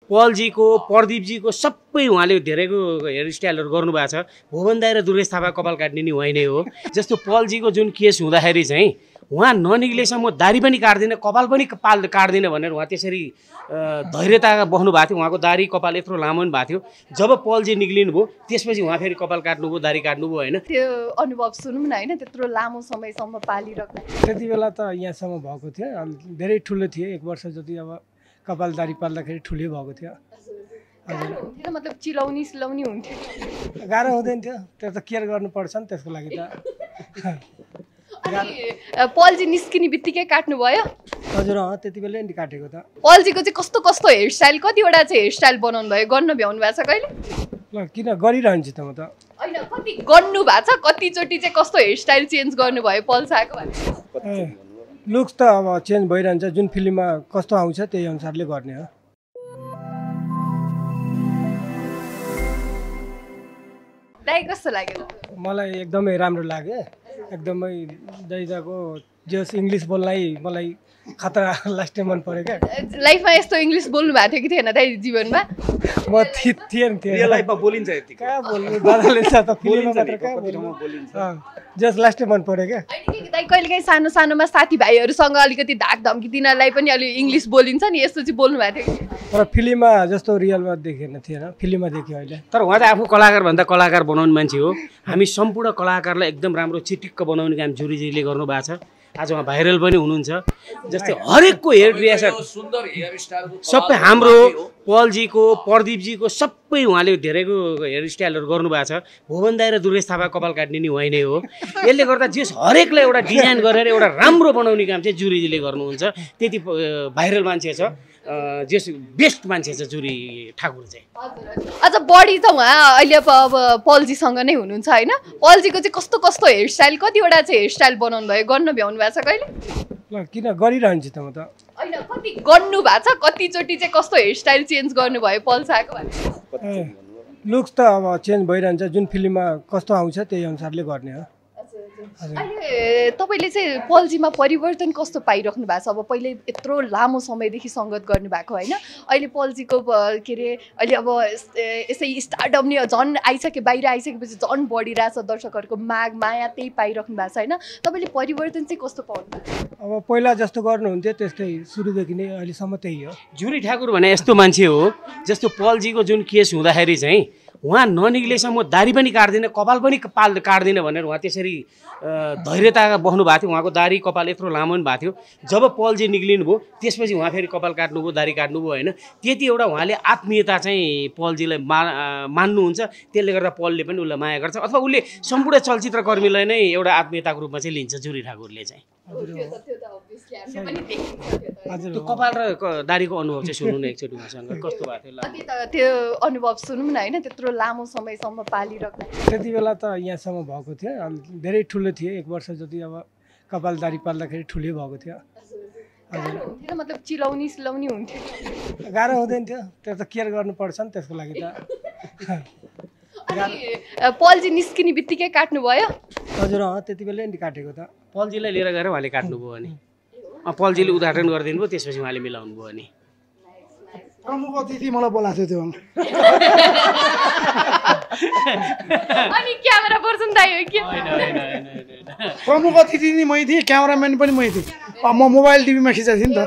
पलजीको प्रदीपजीको सबै उहाँले धेरैको हेयरस्टाइलहरू गर्नुभएको छ। भुवन दाइ र दुर्गेश थापा कपाल काट्ने नि उहाँ नै हो। जस्तो पलजीको जुन केस हुँदाखेरि चाहिँ उहाँ ननिक्लेसम्म दारी पनि काट्दिनँ, कपाल पनि काट्दिनँ भनेर उहाँ त्यसरी धैर्यता बस्नु भएको थियो। उहाँको दारी कपाल यत्रो लामो पनि भएको थियो। जब पलजी निक्लिनु भयो त्यसपछि उहाँ फेरि कपाल काट्नुभयो, दारी काट्नुभयो होइन। त्यो अनुभव सुनौँ न होइन, त्यत्रो लामो समयसम्म पालिराख्नु। त्यति बेला त यहाँसम्म भएको थियो, धेरै ठुलो थियो, 1 वर्ष जति अब कपाल दारी पाल्दाखेरि ठुलै भएको थियो। हजुर मतलब चिलाउने सिलाउने हुन्थ्यो, गाह्रो हुँदैन थियो, त्यो त केयर गर्नुपर्छ नि त्यसको लागि त। पलजी निस्किने बित्तिकै काट्नु भयो? हजुर त्यति बेलै नि काटेको त। पलजीको चाहिँ कस्तो कस्तो हेयरस्टाइल, कतिवटा चाहिँ हेयरस्टाइल बनाउनु भयो, गर्न भ्याउनु भएको छ कहिले? ल किन गरिरहन्छु त म त। होइन कति गर्नु भएको छ, कतिचोटि चाहिँ कस्तो हेयरस्टाइल चेन्ज गर्नुभयो पल्साको? लुक्स त अब चेन्ज भइरहन्छ, जुन फिल्ममा कस्तो आउँछ त्यही अनुसारले गर्ने हो। दाइ कस्तो लाग्यो? मलाई एकदमै राम्रो लाग्यो, एकदमै दाइजाको जस इङ्ग्लिस बोल्नै मलाई खतरा लास्टै मन पऱ्यो क्या। लाइफमा यस्तो इङ्ग्लिस बोल्नु भएको थियो कि थिएन दाइ जीवनमा? म थिएन रियल लाइफमा बोलिन्छ यति कहाँ बोल्नु, दादाले त फिल्ममा मात्र कहाँ बोलिन्छ। जस लास्टै मन पऱ्यो क्या। दाइ कहिलेकाहीँ सानो सानोमा साथीभाइहरूसँग अलिकति धाक धम्की दिनलाई पनि अलि इङ्ग्लिस बोलिन्छ नि, यस्तो चाहिँ बोल्नु भएको थियो कि? तर फिल्ममा जस्तो रियलमा देखेन थिएन, फिल्ममा देख्यो अहिले। तर उहाँ चाहिँ आफू कलाकार भन्दा कलाकार बनाउने मान्छे हो। हामी सम्पूर्ण कलाकारलाई एकदम राम्रो चिटिक्क बनाउने काम जुरीजीले गर्नुभएको छ। आज उहाँ भाइरल पनि हुनुहुन्छ। जस्तै हरेकको हेयर ड्रेसर सबै हाम्रो पलजीको प्रदीपजीको सबै उहाँले धेरैको हेयरस्टाइलहरू गर्नुभएको छ। भुवन दाइ र दुर्गेश थापा कपाल काट्ने नि उहाँ नै हो। यसले गर्दा जे हरेकलाई एउटा डिजाइन गरेर एउटा राम्रो बनाउने काम चाहिँ जुरीजीले गर्नुहुन्छ। त्यति भाइरल मान्छे छ, जे बेस्ट मान्छे छ जुरी ठाकुर चाहिँ। अझ बढी त उहाँ अहिले अब पलजीसँग नै हुनुहुन्छ होइन। पलजीको चाहिँ कस्तो कस्तो हेयरस्टाइल, कतिवटा चाहिँ हेयरस्टाइल बनाउनु भयो, गर्न भ्याउनु भएको छ कहिले? ल किन गरिरहन्छु त म त। होइन कति गर्नु भएको छ, कतिचोटि चाहिँ कस्तो हेयरस्टाइल चेन्ज गर्नुभयो पल्साको? लुक्स त अब चेन्ज भइरहन्छ, जुन फिल्ममा कस्तो आउँछ त्यही अनुसारले गर्ने हो। अहिले तपाईँले चाहिँ पलजीमा परिवर्तन कस्तो पाइराख्नु भएको छ? अब पहिले यत्रो लामो समयदेखि सङ्गत गर्नुभएको होइन, अहिले पलजीको के अरे अहिले अब यसै स्टार्टअप नि झन् आइसके, बाहिर आइसकेपछि झन् बढिरहेछ, दर्शकहरूको माग माया त्यही पाइराख्नु भएको छ होइन। तपाईँले परिवर्तन चाहिँ कस्तो पाउनु भएको? अब पहिला जस्तो गर्नुहुन्थ्यो त्यस्तै सुरुदेखि नै अहिलेसम्म त्यही हो। जुरी ठाकुर भने यस्तो मान्छे हो। जस्तो पलजीको जुन केस हुँदाखेरि चाहिँ उहाँ ननिक्लेसम्म दारी पनि काट्दिनँ, कपाल पनि काट्दिनँ भनेर उहाँ त्यसरी धैर्यता बस्नु भएको थियो। उहाँको दारी कपाल यत्रो लामो पनि भएको थियो। जब पलजी निक्लिनु भयो त्यसपछि उहाँ फेरि कपाल काट्नुभयो, दारी काट्नुभयो होइन। त्यति एउटा उहाँले आत्मीयता चाहिँ पलजीलाई मान्नुहुन्छ। त्यसले गर्दा पलले पनि उसलाई माया गर्छ, अथवा उसले सम्पूर्ण चलचित्रकर्मीलाई नै एउटा आत्मीयताको रूपमा चाहिँ लिन्छ जुरी ठाकुरले चाहिँ। त्यो कपाल र दारीको अनुभव चाहिँ सुन्नु न एकचोटि उहाँसँग कस्तो भएको थियो? त्यो अनुभव सुनौँ न होइन, त्यत्रो लामो समयसम्म पालिराख्नु। त्यति बेला त यहाँसम्म भएको थियो, धेरै ठुलो थियो, 1 वर्ष जति अब कपाल दारी पाल्दाखेरि ठुलै भएको थियो। हजुर मतलब चिलाउने सिलाउने हुन्थ्यो, गाह्रो हुँदैन थियो, त्यो त केयर गर्नुपर्छ नि त्यसको लागि त। पलजी निस्किने बित्तिकै काट्नु भयो? हजुर त्यति बेलै नि काटेको त। पलजीलाई लिएर गएर उहाँले काट्नुभयो अनि पलजीले उद्घाटन गरिदिनु भयो, त्यसपछि उहाँले मिलाउनु भयो अनि प्रमुख अतिथि मलाई बोलाएको थियो त्यो। अनि क्यामेरा पर्सन दाइ हो के? प्रमुख अतिथि नि मै थिएँ, क्यामेराम्यान पनि मै थिएँ। म मोबाइल टिभीमा खिचेको थिएँ नि त।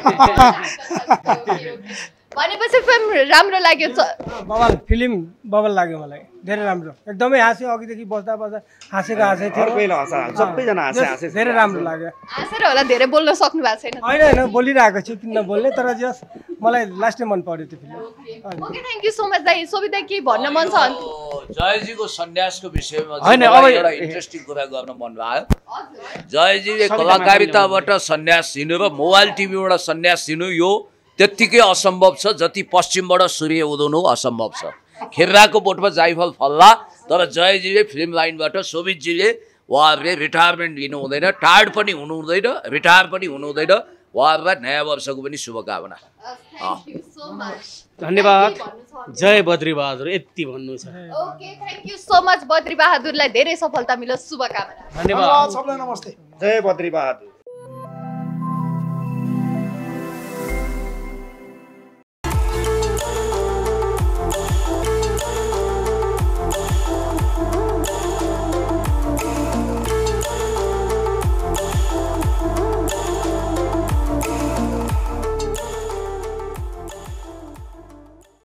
भनेपछि फिल्म राम्रो लाग्यो? बवाल फिल्म बवाल लाग्यो मलाई, धेरै राम्रो, एकदमै हाँस्यो। अघिदेखि बस्दा बस्दा हाँसेको हाँसे थियो, सबैजना हाँसे धेरै राम्रो लाग्यो। हाँसेर होला, धेरै बोल्न सक्नु भएको छैन? होइन होइन बोलिरहेको छु, किन नबोल्ने, तर जस मलाई लास्टै मन पर्यो त्यो फिल्म। Okay thank you so much दाइ। सोभी दाइ के भन्न मन छ? जयजीको सन्यासको विषयमा एउटा इन्ट्रेस्टिङ कुरा गर्न मन भयो। जयजीले कलाकारिताबाट सन्यास लिनु र मोबाइल टिभीबाट सन्यास लिनु यो त्यत्तिकै असम्भव छ जति पश्चिमबाट सूर्य उदाउनु असम्भव छ। खेर्राको बोटमा जाइफल फल्ला, तर जयजीले फिल्म लाइनबाट शोभितजीले उहाँहरूले रिटायरमेन्ट लिनु हुँदैन, टायर्ड पनि हुनु हुँदैन, रिटायर पनि हुनु हुँदैन। उहाँहरूलाई नयाँ वर्षको पनि शुभकामना। धन्यवाद। जय बद्री बहादुर, यति भन्नु छ। Okay thank you so much. Badri बहादुरलाई धेरै सफलता मिलोस्, शुभकामना। धन्यवाद। सबलाई नमस्ते। जय बद्री बहादुर।